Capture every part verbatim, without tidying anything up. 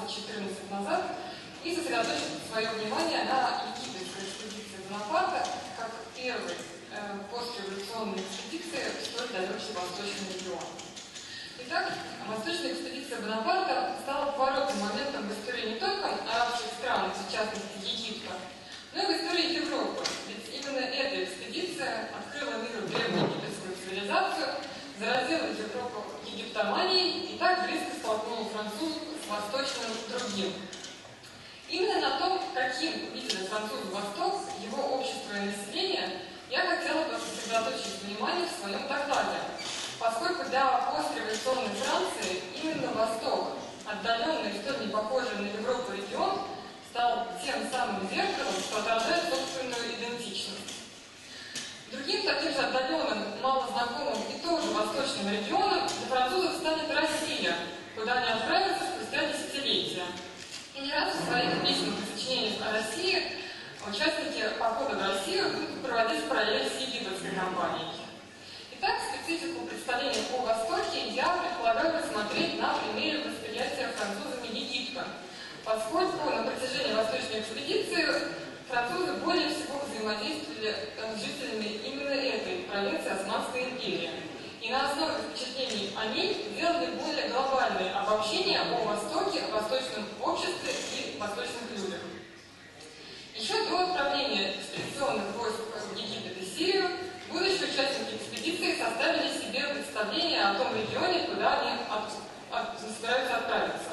двадцать-четырнадцать назад и сосредоточить свое внимание на египетской экспедиции Бонапарта как первой э, постреволюционной экспедиции в столь далекий восточный регион. Итак, восточная экспедиция Бонапарта стала поворотным моментом в истории не только арабских стран, в частности Египта, но и в истории Европы. Ведь именно эта экспедиция открыла миру древнюю египетскую цивилизацию, заразила Европу египтоманией и так близко столкнула французов с восточным другим. Именно на том, каким видели французы Восток, его общество и население, я хотела бы сосредоточить внимание в своем докладе, поскольку для постреволюционной Франции именно Восток, отдаленный и столь не похожий на Европу регион, стал тем самым зеркалом, что отражает собственную идентичность. Другим таким же отдаленным, малознакомым и тоже восточным регионом для французов станет Россия, куда они отправятся спустя десятилетия. И не раз в своих письмах и сочинениях о России участники похода в Россию будут проводить параллель с египетской кампанией. Итак, специфику представления о Востоке я предполагаю рассмотреть на примере восприятия французами Египта, поскольку на протяжении восточной экспедиции французы более всего взаимодействовали с жителями именно этой провинции Османской империи. И на основе впечатлений о ней делали более глобальные обобщения о Востоке, о восточном обществе и восточных людях. Еще до отправления экспедиционных войск в Египет и Сирию будущие участники экспедиции составили себе представление о том регионе, куда они от, от, собираются отправиться.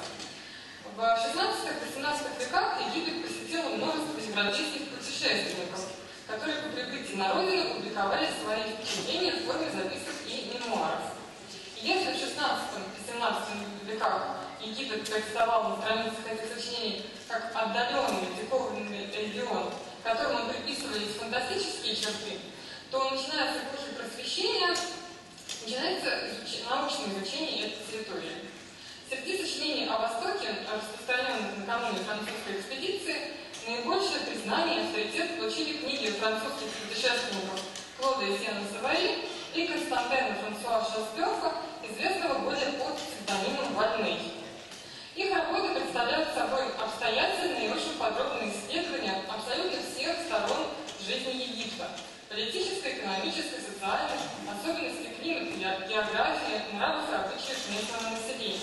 В шестнадцатом-восемнадцатом веках Египет посетило множество европейских путешественников, которые по прибытии на родину публиковали свои впечатления в форме записок и мемуаров. И если в шестнадцатом-семнадцатом веках Египет представал на страницах этих сочинений как отдаленный, диковинный регион, которому приписывались фантастические черты, то начиная с эпохи Просвещения начинается изуч... научное изучение этой территории. Среди сочинений о Востоке, распространенных накануне французской экспедиции, наибольшее признание и авторитет получили книги французских путешественников Клода Этьена Савари и Константина Франсуа Шосбёфа, известного более под псевдонимом Вальней. Их работы представляют собой обстоятельные и очень подробные исследования абсолютно всех сторон жизни Египта: политической, экономической, социальной, особенностей климата, географии, нравов и обычаев местного населения.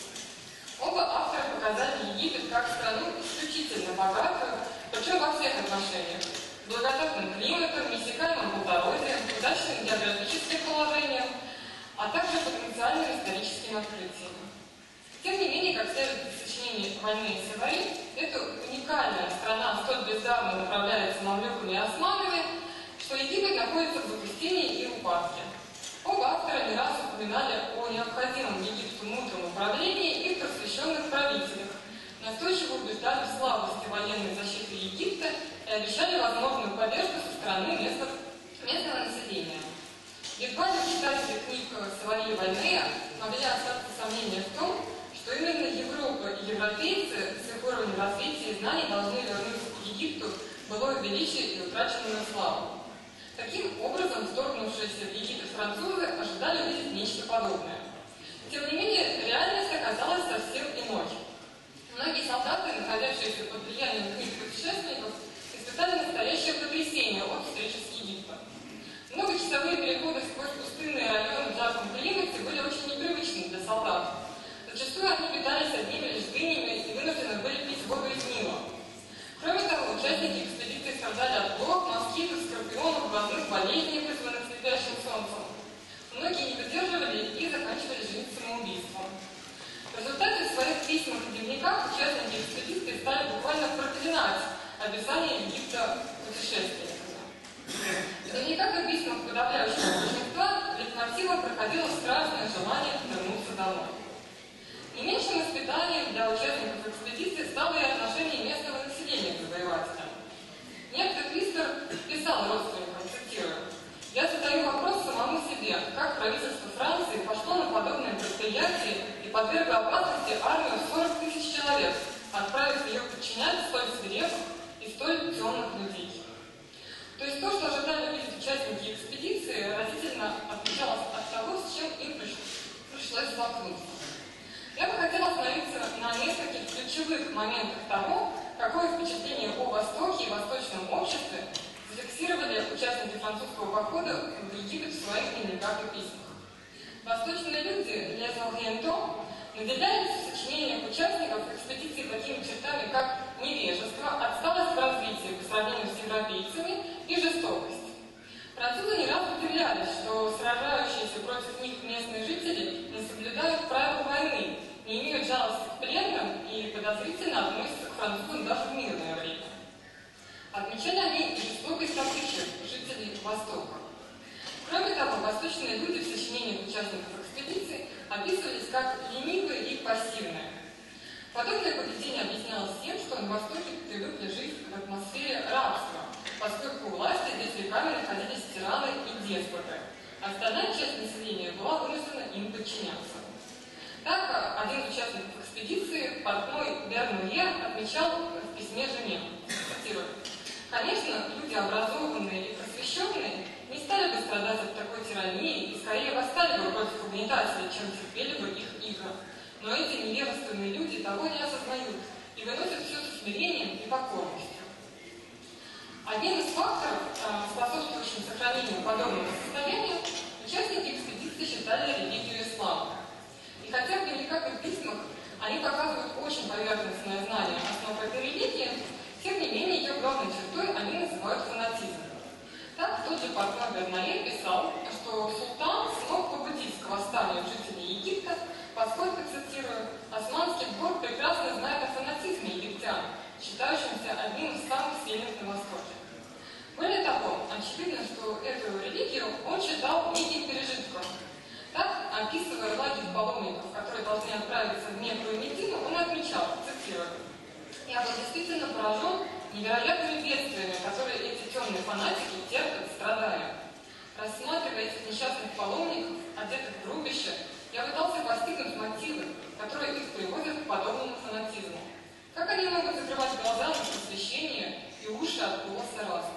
Оба автора показали Египет как страну исключительно богатую, причем во всех отношениях: благодатным климатом, неиссякаемым плодородием, удачным географическим положением, а также потенциальным историческим открытием. Тем не менее, как следует из сочинений Вальней и Савари, эта уникальная страна столь бездарно направляется мамлюками и османами, что Египет находится в запустении и упадке. Оба автора не раз упоминали о необходимом Египту мудром управлении и просвещенных правителях, настойчиво убеждали в слабости военной защиты Египта и обещали возможную поддержку со стороны местных, местного населения. Едва ли читатели книг Савари и Вальнея могли остаться сомнения в том, что именно Европа и европейцы с их уровнем развития и знаний должны вернуть к Египту былое величие и утраченную славу. Таким образом, вторгнувшиеся в Египет французы ожидали увидеть нечто подобное. Тем не менее, реальность оказалась совсем иной. Многие солдаты, находящиеся под влиянием книг путешественников, испытали настоящее потрясение от встречи с Египтом. Многочасовые переходы сквозь пустынные районы в жарком климате были очень непривычны для солдат. Зачастую они питались одними лишь дынями и вынуждены были пить воду из Нила. Кроме того, участники экспедиции страдали от блох, москитов, скорпионов, глазных болезней, вызванных слепящим солнцем. Многие не выдерживали и заканчивали жизнь самоубийством. В результате своих письмах и дневниках участники экспедиции стали буквально проклинать описание Египта путешественниками. В дневниках и письмах подавляющего большинства лейтмотивом проходило страстное желание вернуться домой. Не меньшим испытанием для участников экспедиции стало и отношение местного населения к завоевателям. Некто Квистер писал родственникам, цитирую: «Я задаю вопрос самому себе, как правительство Франции пошло на подобное предприятие и подвергло опасности армию в сорок тысяч человек, отправив ее подчинять столь свирепых и столь темных людей». То есть то, что ожидали увидеть участники экспедиции, разительно отличалось от того, с чем им пришлось столкнуться. Я бы хотела остановиться на нескольких ключевых ключевых моментах того, какое впечатление о Востоке и восточном обществе зафиксировали участники французского похода в Египет в своих дневниках и письмах. Восточные люди, les orientaux, наделяют в сочинениях участников экспедиции такими чертами, как невежество, отсталость в развитии по сравнению с европейцами и жестокость. Французы не раз удивлялись, что сражающиеся против них местные жители не соблюдают правила войны, не имеют жалости к пленным и подозрительно относятся к французам даже в мирное время. Отмечали они и жестокость обычаев жителей Востока. Кроме того, восточные люди в сочинениях участников экспедиции описывались как ленивые и пассивные. Подобное поведение объяснялось тем, что на Востоке привыкли жить в атмосфере рабства, поскольку у власти здесь веками находились тираны и деспоты. Остальная часть населения была вынуждена им подчиняться. Так, один из участников экспедиции, портной Бернуе, отмечал в письме жене, цитирую: «Конечно, люди образованные и просвещенные не стали бы страдать от такой тирании и скорее восстали бы против угнетателей, чем терпели бы их игр. Но эти невежественные люди того не осознают и выносят все с смирением и покорностью». Одним из факторов, способствующим сохранению подобного состояния, участники экспедиции считали религию ислама. И хотя в дневниках и письмах они показывают очень поверхностное знание основ этой религии, тем не менее ее главной чертой они называют фанатизмом. Так, тот же портной Бернуе писал, что султан смог побудить к восстанию жителей Египта, поскольку, цитирую, «Османский двор прекрасно знает о фанатизме египтян, считающимся одним из самых сильных на Востоке». Более того, очевидно, что эту религию он считал неким пережитком. Так, описывая лагерь паломников, которые должны отправиться в некую Медину, он отмечал, цитирую: «Я был действительно поражен невероятными бедствиями, которые эти темные фанатики терпят, страдая. Рассматривая этих несчастных паломников, одетых в рубище, я пытался постигнуть мотивы, которые их приводят к подобному фанатизму. Как они могут закрывать глаза на просвещение и уши от голоса разума?»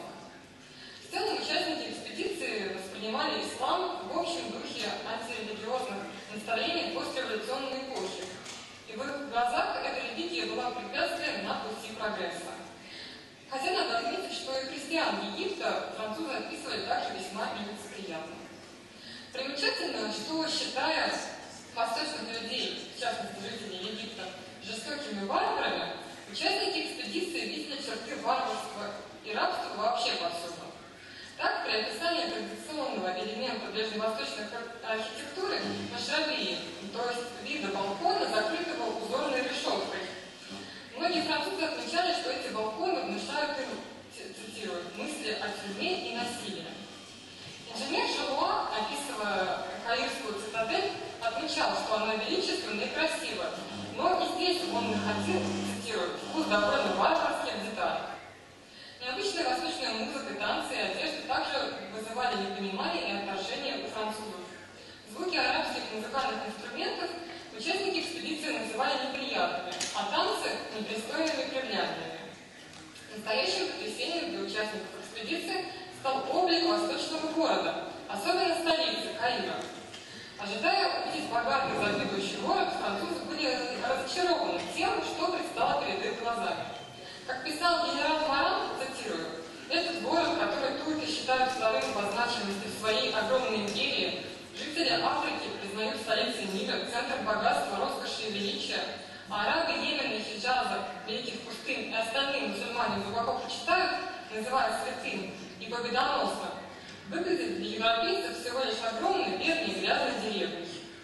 В целом, участники экспедиции воспринимали ислам в общем духе антирелигиозных наставлений постреволюционной эпохи. И в их глазах эта религия была препятствием на пути прогресса. Хотя надо отметить, что и христиан Египта французы описывали также весьма нелицеприятно. Примечательно, что, считая восточных людей, в частности жителей Египта, жестокими варварами, участники экспедиции видели черты варварства и рабства вообще повсюду. Так, при описании традиционного элемента ближневосточной архитектуры машрабии, то есть вида балкона, закрытого узорной решеткой, многие французы отмечали, что эти балконы внушают им, цитирую, мысли о тюрьме и насилии. Инженер Желуа, описывая Каирскую цитадель, отмечал, что она величественна и красива, но и здесь он находил, цитирую, вкус довольно варварских деталей. Необычная восточная музыка, танцы и одежда также вызывали непонимание и отторжение у французов. Звуки арабских музыкальных инструментов участники экспедиции называли неприятными, а танцы – непристойными кривляниями. Настоящим потрясением для участников экспедиции стал облик восточного города, особенно столицы Каира. Ожидая увидеть богатый завидующий город, французы были разочарованы тем, что предстало перед их глазами. Как писал генерал Маран, цитирую: «Этот город, который турки считают вторым по значимости в своей огромной империи, жители Африки признают столицей мира, центром богатства, роскоши и величия, а арабы Йемена, Хиджаза, Великих пустынь и остальные мусульмане глубоко почитают, называя святым и победоносным, выглядит для европейцев всего лишь огромной, бедной и грязной деревней».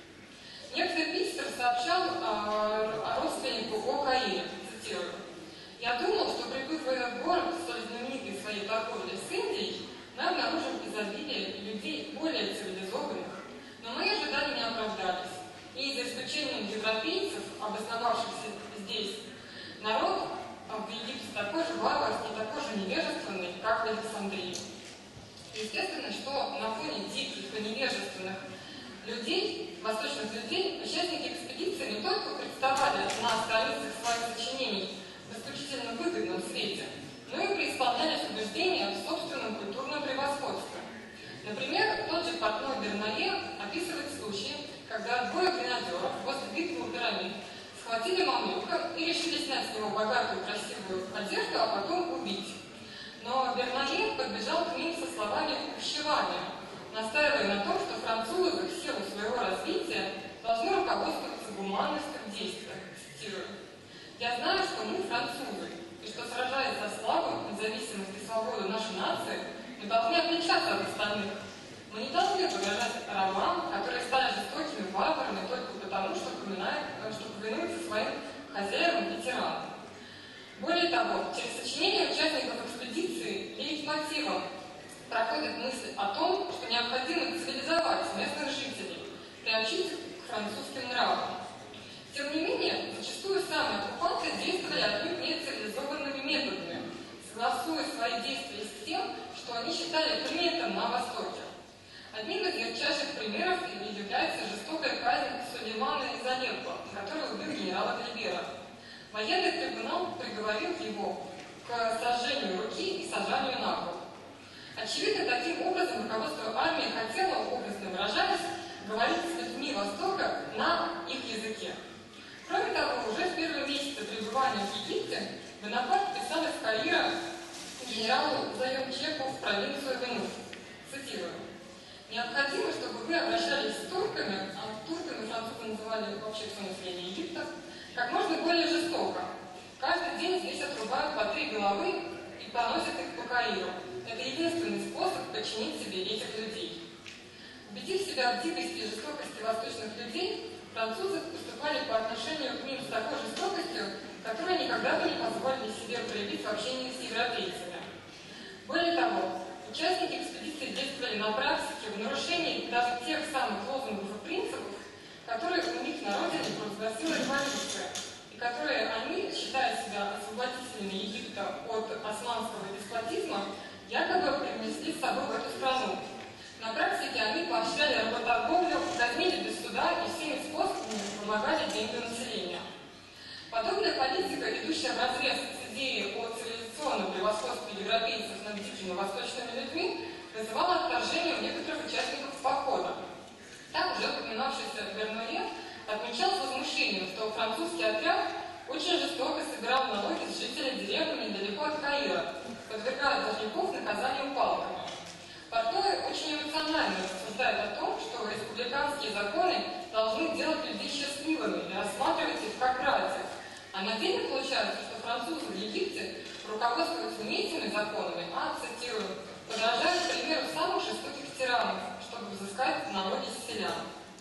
Некто Пистер сообщал о, о родственнику о Каире, цитирую: «Я думал, что прибыв в этот город, столь знаменитый своей торговлей с Индией, мы обнаружим изобилие людей более цивилизованных, но мои ожидания не оправдались, и за исключением европейцев, обосновавшихся здесь, народ в Египте такой же варварский, такой же невежественный, как в Александрии». Естественно, что на фоне диких и невежественных людей, восточных людей, участники экспедиции не только представали на страницах своих сочинений в исключительно выгодном свете, но и преисполнялись убеждения в собственном культурном превосходстве. Например, тот же портной Бернуе описывает случаи, когда двое гренадеров после битвы у пирамид схватили мамлюка и решили снять с него богатую красивую одежду, а потом убить. Но Бернае подбежал к ним со словами увещевания, настаивая на том, что французы в силу своего развития должны руководствоваться гуманностью в действиях. Цитирую. «Я знаю, что мы французы, и что, сражаясь за славу, независимость и свободу нашей нации, мы должны отличаться от остальных. Мы не должны подражать рабам, которые стали жестокими варварами только потому, что повинуются своим хозяевам и тиранам. Более того, через сочинение участников экспедиции лейтмотивом проходит мысль о том, что необходимо цивилизовать местных жителей, приобщить к французским нравам. Тем не менее, зачастую сами оккупанты действовали отнюдь не цивилизованными методами, согласуя свои действия с тем, что они считали принятым на Востоке. Одним из ярчайших примеров является жестокая казнь Сулеймана из Алеппо, который убил генерала Глибера. Военный трибунал приговорил его к сожжению руки и сажанию на кол. Очевидно, таким образом руководство армии хотело, образно выражаясь, говорить с людьми Востока на их языке. Кроме того, уже в первые месяцы пребывания в Египте Бонапарт писал из Каира генералу Заемчеку в провинцию Венус. Цитирую. «Необходимо, чтобы вы обращались с турками, а турками французы называли вообще все население Египта, как можно более жестоко. Каждый день здесь отрубают по три головы и поносят их по Каиру. Это единственный способ подчинить себе этих людей». Убедив себя в дикости и жестокости восточных людей, французы поступали по отношению к ним с такой жестокостью, которую никогда бы не позволили себе проявить в общении с европейцами. Более того, участники экспедиции действовали на практике в нарушении даже тех самых лозунгов и принципов, которые у них на родине провозгласила революция, и которые они, считая себя освободителями Египта от османского деспотизма, якобы принесли с собой в эту страну. На практике они поощряли работорговлю, казнили без суда и всеми способами помогали деньги населения. Подобная политика, идущая вразрез с идеей о цивилизационном превосходстве европейцев над дикими восточными людьми, вызывала отторжение у некоторых участников похода. Так уже упоминавшийся Бернае отмечал с возмущением, что французский отряд очень жестоко собирал налоги с жителей деревни недалеко от Каира, подвергая должников наказанию палками. Портной очень эмоционально рассуждает о том, что республиканские законы должны делать людей счастливыми и рассматривать их как братьев. А на деле получается, что французы в Египте руководствуются не этими законами, а, цитирую, подражают примеру самых жестоких тиранов, чтобы взыскать налоги с селян.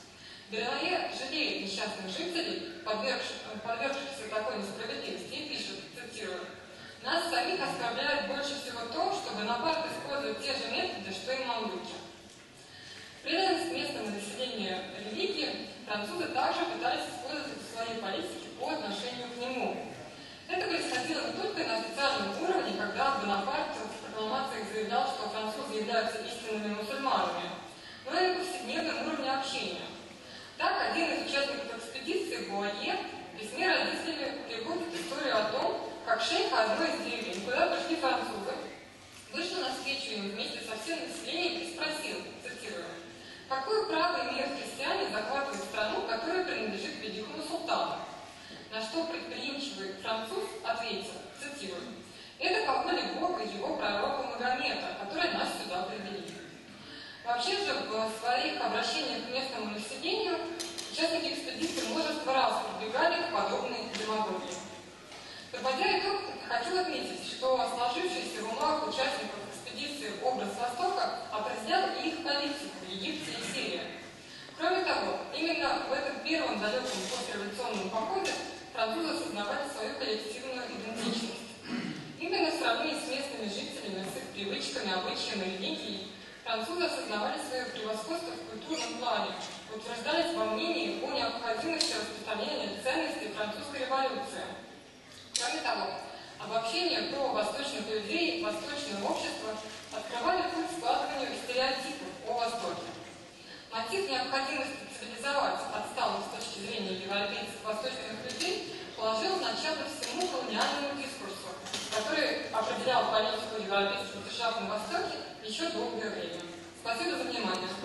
Бернае жалеет несчастных жителей, подвергшихся такой несправедливости, и пишет, цитирую, «Нас самих оскорбляет больше всего то, что Бонапарт использует те же методы, что и мамлюки». Преданность местному населению религии французы также пытались использовать в своей политике по отношению к нему. Это происходило не только на официальном уровне, когда Бонапарт в прокламациях заявлял, что французы являются истинными мусульманами, но и на повседневном уровне общения. Так, один из участников экспедиции, Буае, в письме родителям приводит историю о том, как шейх одной из деревень, куда пришли французы, вышел на встречу им вместе со всем населением и спросил, цитирую, «Какое право имеют христиане захватывать страну, которая принадлежит великому султану?» На что предприимчивый француз ответил, цитирую, «Это по воле Бога и его пророка Магомета, которые нас сюда привели». Вообще же в своих обращениях к местному населению участники экспедиции множество раз прибегали к подобной демагогии. Подводя итог, хочу отметить, что сложившийся в умах участников экспедиции образ Востока определял и их политику в Египте и Сирии. Кроме того, именно в этом первом далеком послереволюционном походе французы осознавали свою коллективную идентичность. Именно в сравнении с местными жителями, с их привычками, обычаями, религией, французы осознавали свое превосходство в культурном плане, утверждались во мнении о необходимости распространения ценностей французской революции. Кроме того, обобщение про восточных людей, восточное общество открывали путь к складыванию стереотипов о Востоке. Мотив необходимости цивилизовать отсталых с точки зрения европейцев восточных людей положил начало всему колониальному дискурсу, который определял политику европейских держав на Востоке еще долгое время. Спасибо за внимание.